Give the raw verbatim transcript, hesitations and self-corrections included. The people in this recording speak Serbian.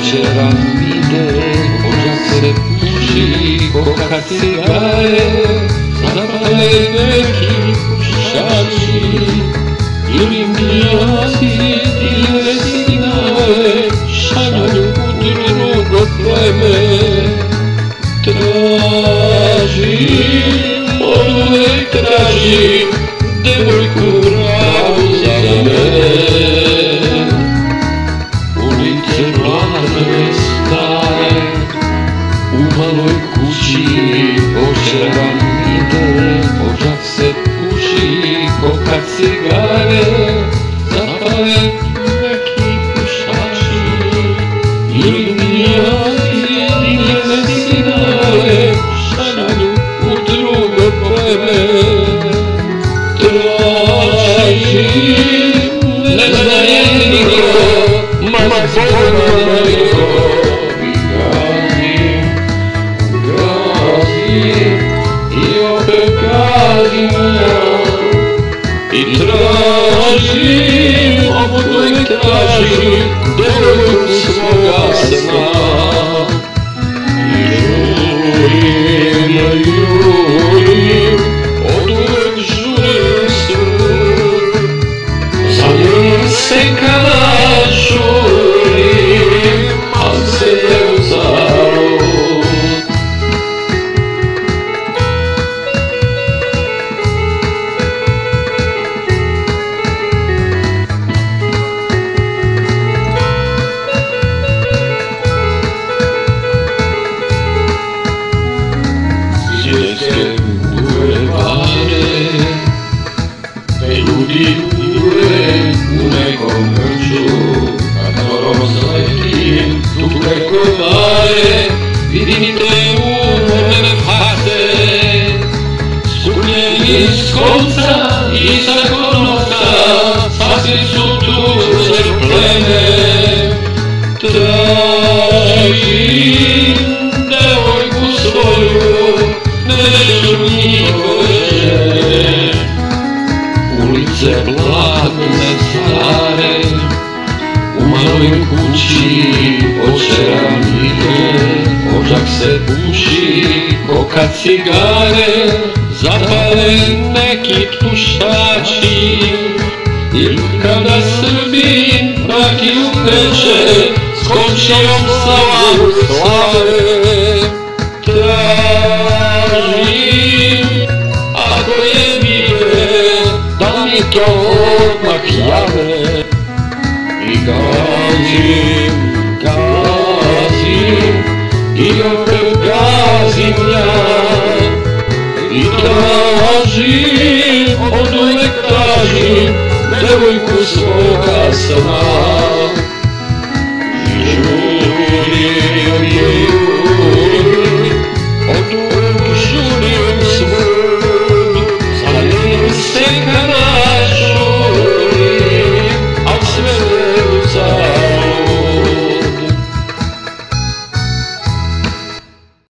Večeram ide, očak se puši, koka cigare, zapale neki pušači, ili miraci, ili sinave, šalju u drugo pleme. Tražim, oduvek tražim, devojku pravu za mene. Ulice mlade, stare, u maloj kući očeran ide, očak se puši, koka cigare, zapale neki pušači, ili miraci, ili sinave, šalju u drugo pleme. Tražim, ne zna je niko, ma zbogna niko, i gazim, gazim, i opet gazim ja. I tražim, oduvek tražim, devojku svoga sna. I žurim, jurim, oduvek žurim svud, za njim se kada žurim, al se ne uzalud. Svjetske bulevare, te ljudi uvek u nekom grču, kad norom zletim tu preko mare, vidite umorne face, skupljeni iz konca i sa konopca, sasvim su tuđe pleme. Tražim devojku svoju, neću njihove žene. Ulice blatne stare, u maloj kući očeran ide, očak se puši, koka cigare, zapale neki pušači, ili kada Srbin rakiju peče, s komšijom slavu slave. Tražim, ako je vide, da mi to odmah jave. I gazim, gazim, i opet gazim ja. I tražim, oduvek tražim, devojku svoga sna.